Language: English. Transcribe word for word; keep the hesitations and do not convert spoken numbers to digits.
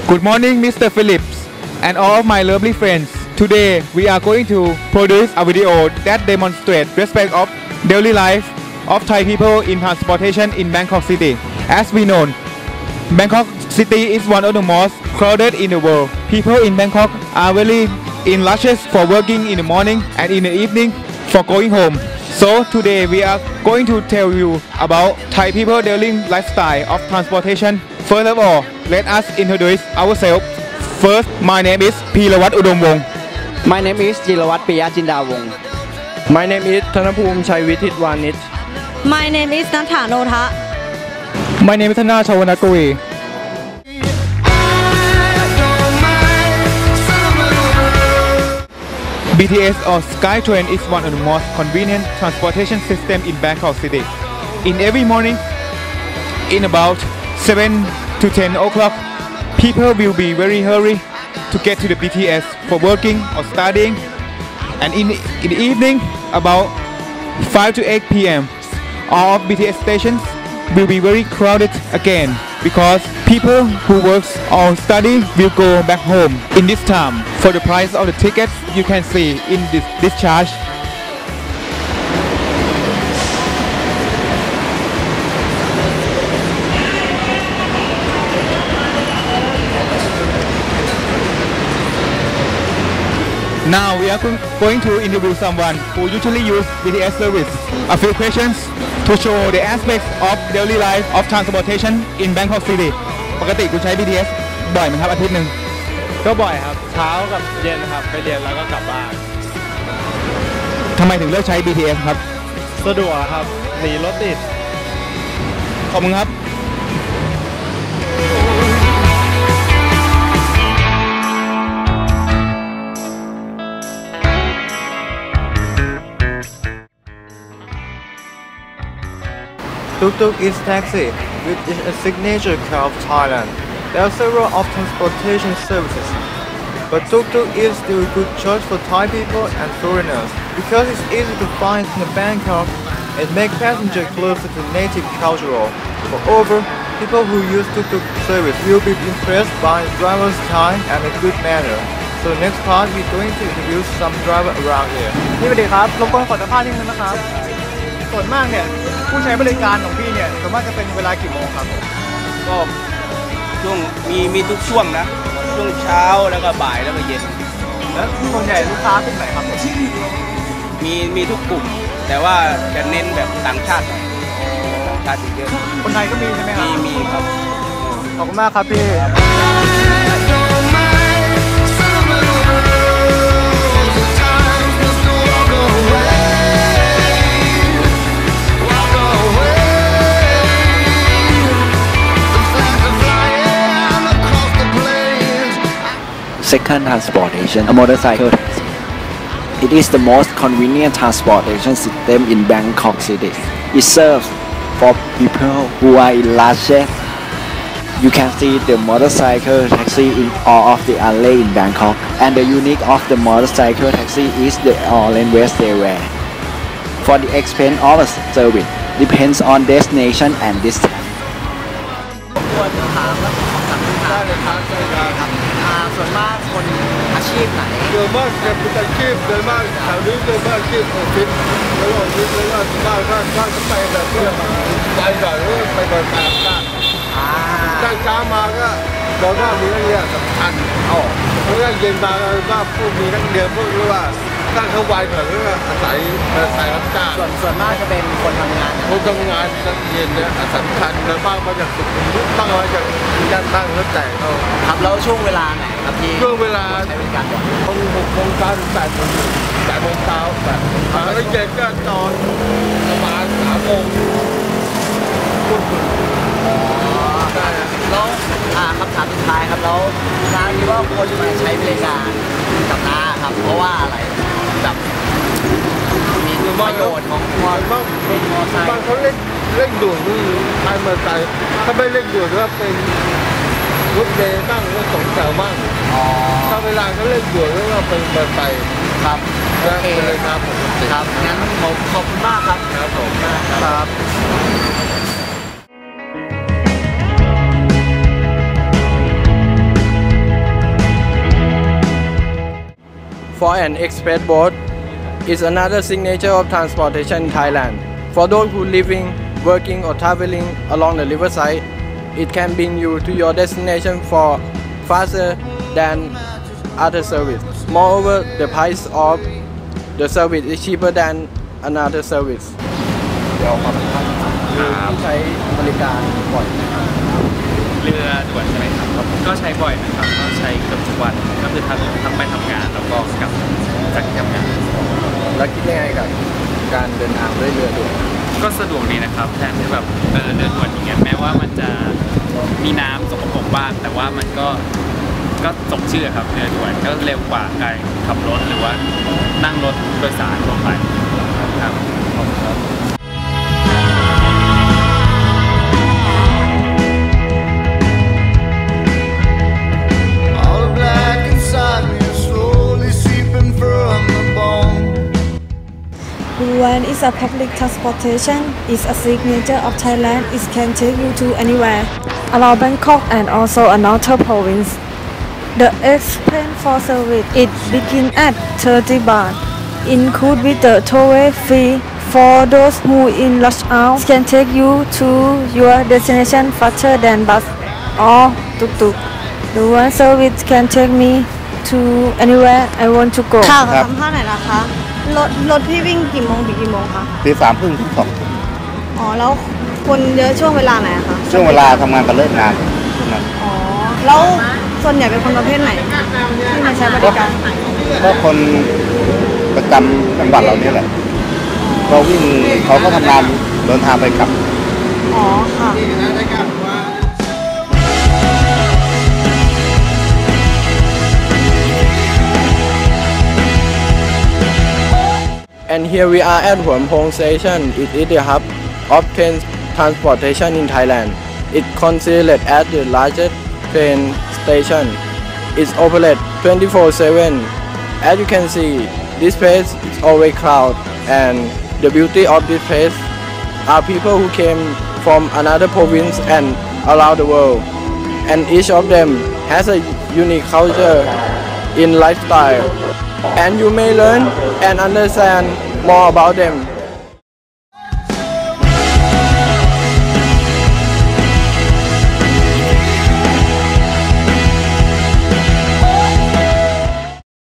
Good morning, Mister Phillips and all of my lovely friends. Today we are going to produce a video that demonstrates respect of daily life of Thai people in transportation in Bangkok City. As we know, Bangkok City is one of the most crowded in the world. People in Bangkok are very in rushes for working in the morning and in the evening for going home. So today we are going to tell you about Thai people daily lifestyle of transportation. First of all, let us introduce ourselves. First, my name is Peelawat Udomwong. My name is Jirawat Piya Jindawong. My name is Thanapoom Chaivitit Wanit. My name is Natha Notha. My name is Thana Chawanakuri. B T S or SkyTrain is one of the most convenient transportation systems in Bangkok City. In every morning, in about seven to ten o'clock, people will be very hurry to get to the B T S for working or studying. And in, in the evening, about five to eight p m, all B T S stations will be very crowded again because people who work or study will go back home in this time. For the price of the tickets, you can see in this discharge. Now we are going to interview someone who usually use B T S service. A few questions to show the aspects of daily life of transportation in Bangkok City. ปกติคุณใช้ บี ที เอส บ่อยไหมครับอาทิตย์หนึ่งก็บ่อยครับเช้ากับเย็นครับไปเรียนแล้วก็กลับบ้านทำไมถึงเลือกใช้ บี ที เอส ครับสะดวกครับหนีรถติดขอบคุณครับ Tuk-tuk is taxi, which is a signature car of Thailand. There are several of transportation services, but tuk-tuk is still a good choice for Thai people and foreigners. Because it's easy to find in Bangkok, it makes passengers closer to native culture. Moreover, people who use tuk-tuk service will be impressed by the driver's time and a good manner. So next part, we're going to introduce some driver around here. นี่สวัสดีครับรบกวนขอสัมภาษณ์นิดนึงนะครับส่วนมากเนี่ยผู้ใช้บริการของพี่เนี่ยส่วนมากจะเป็นเวลากี่โมงครับก็ช่วงมีมีทุกช่วงนะช่วงเช้าแล้วก็บ่ายแล้วก็เย็นแล้วส่วนใหญ่ลูกค้ากลุ่มไหนครับมีมีทุกกลุ่มแต่ว่าจะเน้นแบบต่างชาติต่างชาติเยอะคนไทยก็มีใช่ไหมครับมีมีครับขอบคุณมากครับพี่ Second transportation, a motorcycle taxi. It is the most convenient transportation system in Bangkok City. It serves for people who are in rushes. You can see the motorcycle taxi in all of the alley in Bangkok, and the unique of the motorcycle taxi is the orange vest they wear. For the expense of the service depends on destination and distance. ส่วนมากคนอาชีพไหนส่วนมากจะเป็นอาชีพส่วนมากแถวนี้ส่วนมากอาชีพออฟฟิศแล้วออฟฟิศแล้วก็บ้านบ้านบ้านก็ไปแบบเพื่อมาไปก่อนหรือไปก่อนตามบ้านตั้งเช้ามาก็บอกว่ามีนักเรียนสำคัญอ๋อแล้วก็เย็นมาว่าผู้มีนักเรียนพวกหรือว่าตั้งเขาไวก่อนหรือว่าอาศัยอาศัยรับจ้างส่วนส่วนมากจะเป็นคนทำงานคนทำงานนักเรียนเนี่ยสำคัญแล้วบ้างมาจากสุขุมวิทบ้างมาจากย่านตั้งแล้วแต่เขาครับแล้วช่วงเวลาไหนครับพี่ช่วงเวลาใช้บริการบ่อยหกโมงเช้าถึงแปดโมงแปดโมงเช้าแปดแล้วเย็นก็ตอนประมาณสามโมงทุ่มถึงแล้วคำถามสุดท้ายครับแล้วร้านนี้ว่าคนมาใช้บริการกับน้าครับเพราะว่าอะไรแบบมีประโยชน์ของมอเตอร์ไซค์บางเขาเล่นเล่นด่วนนี่ใช้มอเตอร์ไซค์ถ้าไม่เล่นด่วนก็เป็นรถเมล์บ้างรถสองแถวบ้างถ้าเวลาเขาเล่นด่วนก็เป็นมอเตอร์ไซค์ครับโอเคเลยครับครับงั้นผมขอบคุณมากครับครับผมครับ Bangkok for an express boat is another signature of transportation in Thailand. For those who living, working or traveling along the riverside, it can bring you to your destination for faster than other service. Moreover, the price of the service is cheaper than another service. เดี๋ยวขอสัมภาษณ์คือที่ใช้บริการบ่อยไหมครับเรือด่วนใช่ไหมครับก็ใช้บ่อยนะครับก็ใช้เกือบทุกวันก็คือทั้งทั้งไปทำงานแล้วก็กลับจากที่ทำงานแล้วคิดยังไงกับการเดินทางด้วยเรือด่วนก็สะดวกดีนะครับแทนที่แบบเออเรือด่วนอย่างเงี้ยแม้ว่ามันจะมีน้ำสกปรกบ้างแต่ว่ามันก็ก็สมชื่อครับเรือด่วนก็เร็วกว่าการขับรถหรือว่านั่งรถโดยสารทั่วไปครับ When it's a public transportation, it's a signature of Thailand. It can take you to anywhere around Bangkok and also another province. The expense for service it begins at thirty baht, include with the toll fee. For those who in rush hour, it can take you to your destination faster than bus or tuk-tuk. The one service can take me to anywhere I want to go. ค่ะขอสัมภาษณ์หน่อยนะคะรถรถพี่วิ่งกี่โมงถึงกี่โมงคะตีสามครึ่งถึงสองอ๋อแล้วคนเยอะช่วงเวลาไหนอะคะช่วงเวลาทำงานกันเลิกงานนั้นอ๋อแล้วส่วนใหญ่เป็นคนประเภทไหนที่มาใช้บริการก็คนประจำจังหวัดเราเนี่ยแหละก็วิ่งเขาก็ทำงานเดินทางไปกลับอ๋อค่ะ And here we are at Huampong Station. It is the hub of train transportation in Thailand. It considered as the largest train station. It's operated twenty-four seven. As you can see, this place is always crowded, and the beauty of this place are people who came from another province and around the world. And each of them has a unique culture in lifestyle. And you may learn and understand more about them